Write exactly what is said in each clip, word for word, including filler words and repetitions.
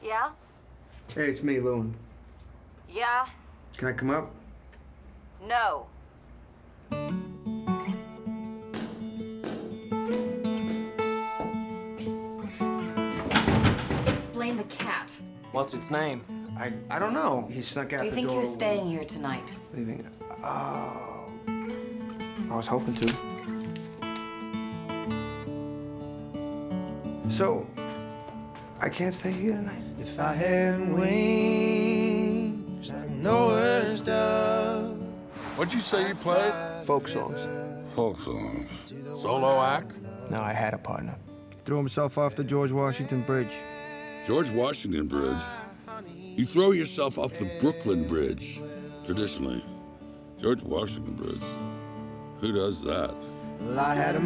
Yeah? Hey, it's me, Llewyn. Yeah? Can I come up? No. Explain the cat. What's its name? I I don't know. He snuck out Do you the think door. you're staying here tonight? Leaving. Oh. I was hoping to. So, I can't stay here tonight? If I had wings like Noah's dove. What'd you say you played? Folk songs. Folk songs. Solo act? No, I had a partner. Threw himself off the George Washington Bridge. George Washington Bridge? You throw yourself off the Brooklyn Bridge, traditionally. George Washington Bridge. Who does that? Well, I had a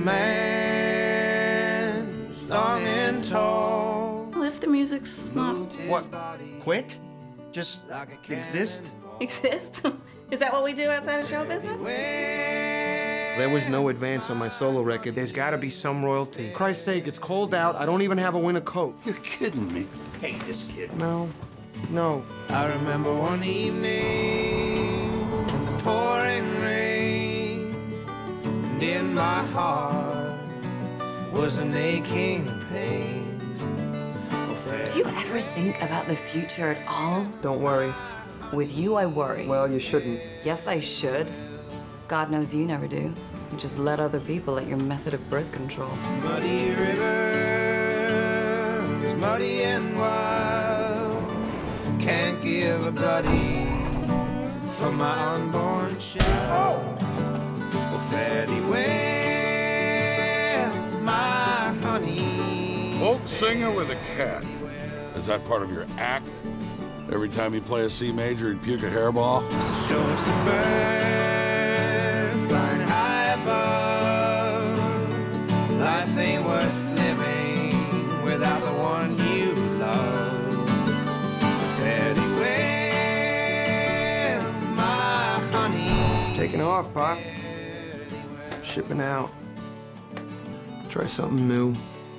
man who's long and tall. Well, if the music's not... What? Quit? Just exist? exist? Is that what we do outside of show business? There was no advance on my solo record. There's gotta be some royalty. Christ's sake, it's cold out. I don't even have a winter coat. You're kidding me. Hey, this kid. No, no. I remember one evening in the pouring rain, and in my heart was an aching pain. Do you ever think about the future at all? Don't worry. With you, I worry. Well, you shouldn't. Yes, I should. God knows you never do. You just let other people at your method of birth control. Muddy rivers, muddy and wild, can't give a bloody for my unborn child. Oh, fare thee well, my honey. Folk singer with a cat. Is that part of your act? Every time you play a C major, you puke a hairball? Just to show us a bird flying high above. Life ain't worth living without the one you love. Fare thee well, my honey. Taking off, Pop. Shipping out. Try something new.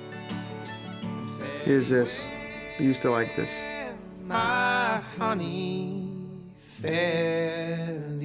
Here's this. I used to like this. My honey, fare